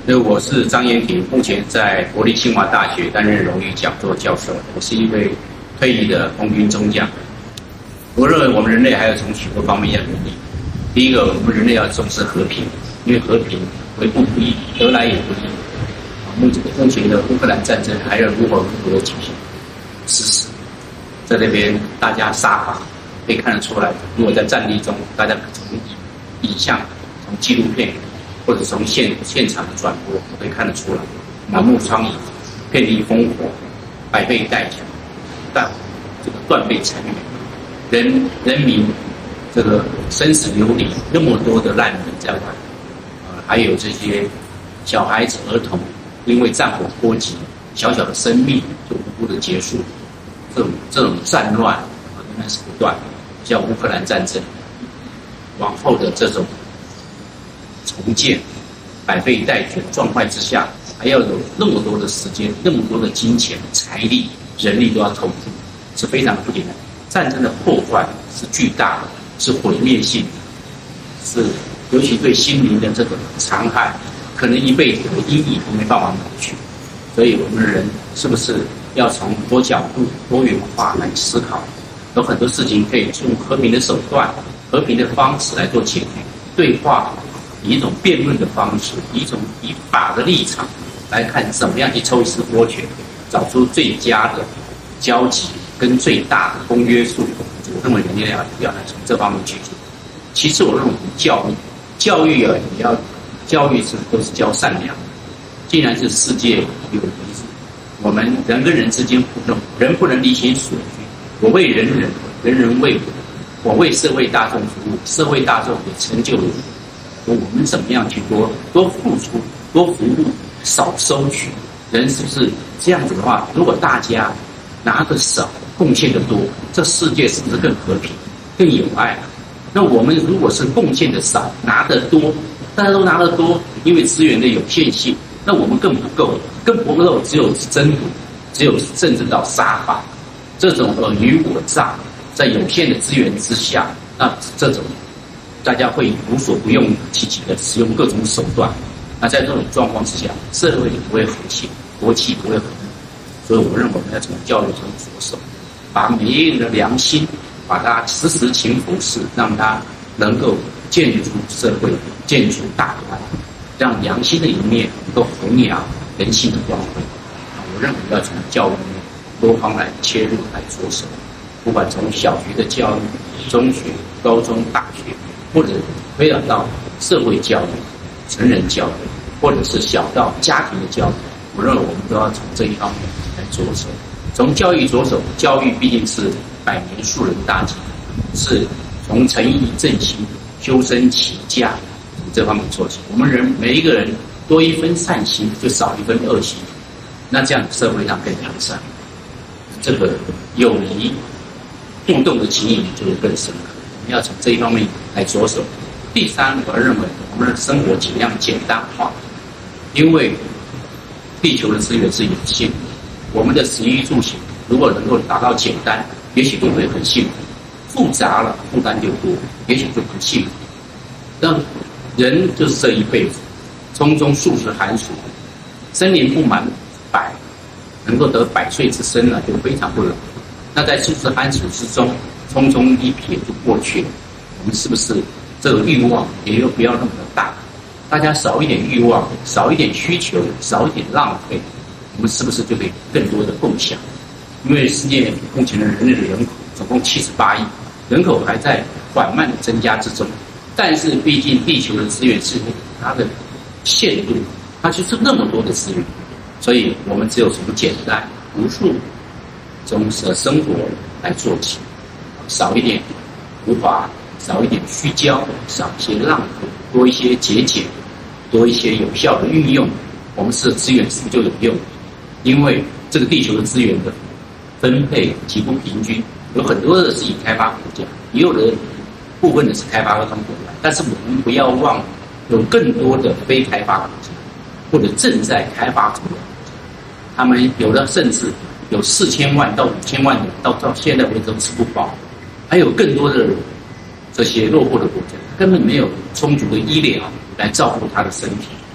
所以我是张延廷，目前在国立清华大学担任荣誉讲座教授。我是一位退役的空军中将。我认为我们人类还要从许多方面要努力。第一个，我们人类要重视和平，因为和平为不易，得来也不易。目前的乌克兰战争还要如何进行实施，在这边大家杀伐可以看得出来。如果在战地中，大家从影像、从纪录片或者从现场的转播，可以看得出来，满目疮痍，遍地烽火，百废待举，但这个断壁残垣，人民这个生死流离，那么多的难民在外，还有这些小孩子、儿童因为战火波及，小小的生命就无辜的结束，这种战乱仍然是不断。像乌克兰战争往后的这种重建，百废待举的状态之下，还要有那么多的时间、那么多的金钱、财力、人力都要投入，是非常不简单。战争的破坏是巨大的，是毁灭性的，是尤其对心灵的这个残害，可能一辈子的阴影都没办法抹去。所以我们人是不是要从多角度、多元化来思考？有很多事情可以用和平的手段、和平的方式来做解决，对话，以一种辩论的方式，以法的立场来看怎么样去抽丝剥茧，找出最佳的交集跟最大的公约数。我认为人类要从这方面去做。其次，我认为教育啊，也要教育都是教善良。既然是世界有一致，我们人跟人之间互动，人不能离心所居。我为人人，人人为我，我为社会大众服务，社会大众也成就了我。我们怎么样去多付出、多服务，少收取？人是不是这样子的话？如果大家拿的少，贡献的多，这世界是不是更和平、更有爱？那我们如果是贡献的少，拿得多，大家都拿得多，因为资源的有限性，那我们更不够，只有争夺，只有甚至到杀伐。这种尔虞我诈，在有限的资源之下，那这种大家会无所不用其极的使用各种手段。那在这种状况之下，社会也不会和谐，国际不会和睦。所以我认为我们要从教育中着手，把每一个人的良心，把它时时勤拂拭，让它能够建筑社会，建筑大观，让良心的一面能够弘扬人性的光辉。我认为要从教育多方来切入来着手，不管从小学的教育、中学、高中、大学，或者推展到社会教育、成人教育，或者是小到家庭的教育，我认为我们都要从这一方面来着手。从教育着手，教育毕竟是百年树人大计，是从诚意正心、修身齐家这方面做起。我们人每一个人多一分善心，就少一分恶心，那这样社会上更良善。这个友谊互动的情谊就会更深刻。我们要从这一方面来着手。第三，我认为我们的生活尽量简单化，因为地球的资源是有限的，我们的食衣住行如果能够达到简单，也许就会很幸福；复杂了，负担就多，也许就不幸福。那人就是这一辈子，匆匆数十寒暑，生年不满100。能够得100岁之身呢，就非常不容易。那在数十寒暑之中，匆匆一瞥就过去了。我们是不是这个欲望也又不要那么的大？大家少一点欲望，少一点需求，少一点浪费，我们是不是就可以更多的共享？因为世界目前的人类的人口总共78亿，人口还在缓慢的增加之中。但是毕竟地球的资源是它的限度，它就是那么多的资源。所以我们只有从简单朴素中的生活来做起，少一点浮华，少一点虚焦，少一些浪费，多一些节俭，多一些有效的运用，我们的资源是不是就有用？因为这个地球的资源的分配极不平均，有很多的是以开发国家，也有的部分的是开发中国家，但是我们不要忘了，有更多的非开发国家或者正在开发中的。他们有的甚至有4000万到5000万人，到现在为止都吃不饱，还有更多的这些落后的国家根本没有充足的医疗来照顾他的身体，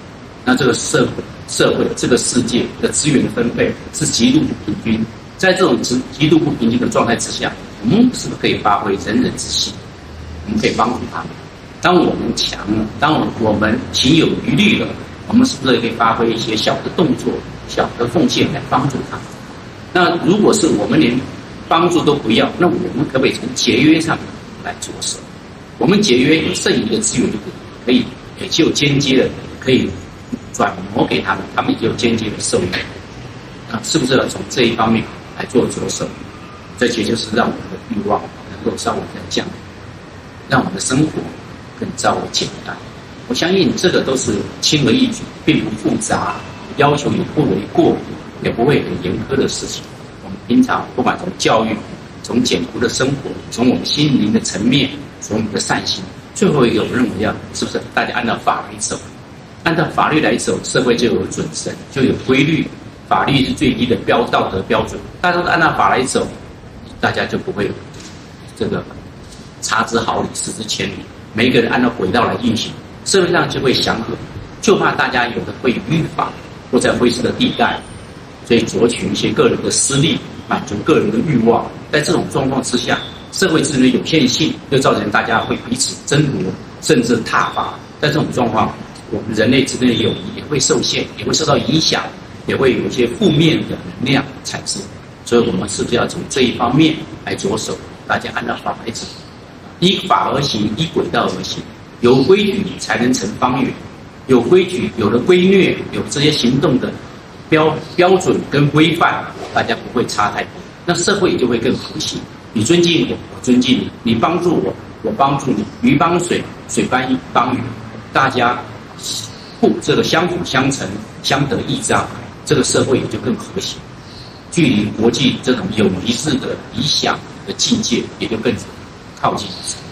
那这个社会这个世界的资源分配是极度不平均。在这种极度不平均的状态之下，我们是不是可以发挥人人之心？我们可以帮助他们。当我们强了，当我们情有余力了，我们是不是可以发挥一些小的动作、小的奉献来帮助他们？那如果是我们连帮助都不要，那我们可不可以从节约上来着手？我们节约有剩余的资源，可以也就间接的可以转挪给他们，他们也有间接的受益。那是不是要从这一方面来做着手？这也就是让我们的欲望能够稍微的降低，让我们的生活更稍微简单。我相信这个都是轻而易举，并不复杂，要求也不为过，也不会很严苛的事情。我们平常不管从教育、从简朴的生活、从我们心灵的层面、从我们的善心，最后一个我认为是不是大家按照法律走？按照法律来走，社会就有准绳，就有规律。法律是最低的道德标准，大家都按照法来走，大家就不会这个差之毫厘，失之千里。每一个人按照轨道来运行，社会上就会祥和。就怕大家有的会逾法，或在灰色的地带，所以夺取一些个人的私利，满足个人的欲望。在这种状况之下，社会资源有限性，就造成大家会彼此争夺，甚至挞伐。在这种状况，我们人类之间的友谊也会受限，也会受到影响。也会有一些负面的能量产生，所以我们是不是要从这一方面来着手？大家按照法来走，依法而行，依轨道而行，有规矩才能成方圆。有规矩，有了规律，有这些行动的标准跟规范，大家不会差太多，那社会也就会更和谐。你尊敬我，我尊敬你；你帮助我，我帮助你。鱼帮水，水帮鱼，大家这个相辅相成，相得益彰。这个社会也就更和谐，距离国际这种友谊式的理想的境界也就更靠近。